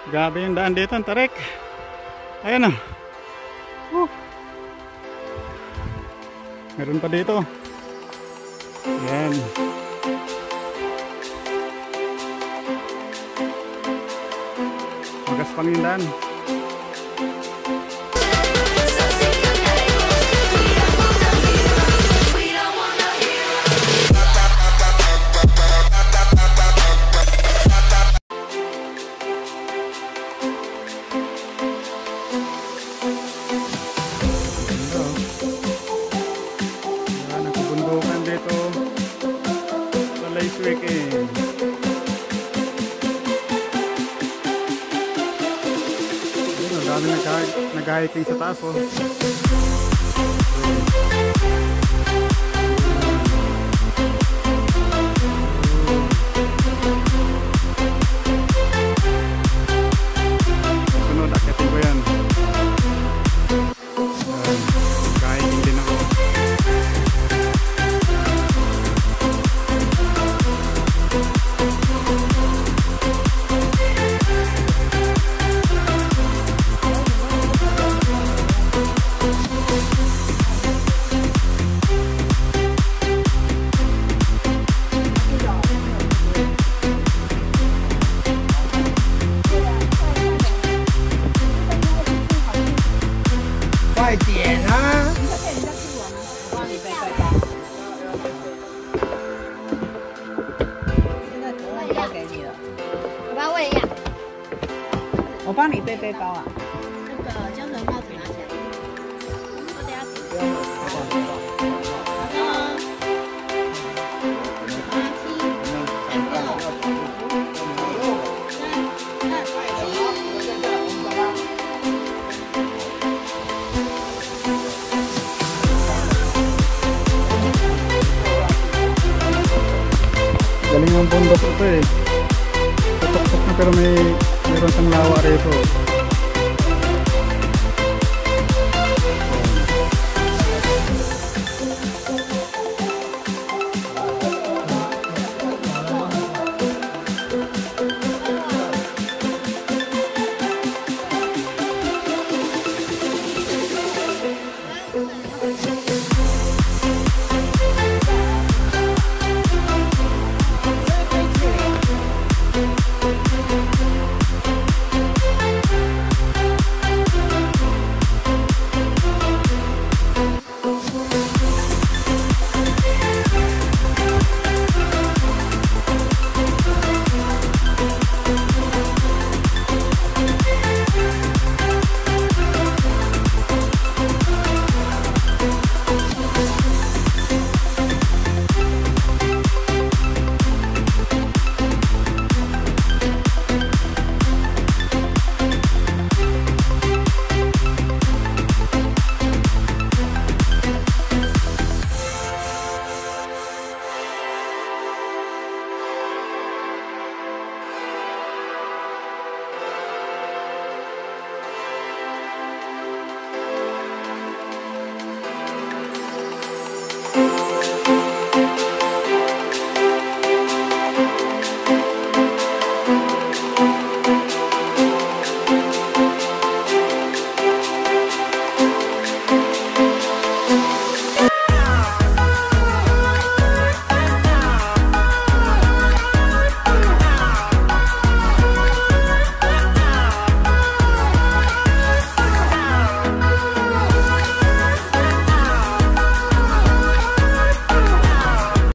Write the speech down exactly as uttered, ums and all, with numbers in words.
Grabe yung daan dito, ang tarik. Ayan o. Uh. Meron pa dito. Ayan. Magas pang yung daan. Dami nag-hiking sa taas oh. Sunod, akitin ko yan. Nag-hiking din ako. 我帮你背背包啊。 那个胶藤帽子拿起来。我等下洗。 Galing ang bundok ito eh. Tutok-tok na pero may meron sang lawa rito.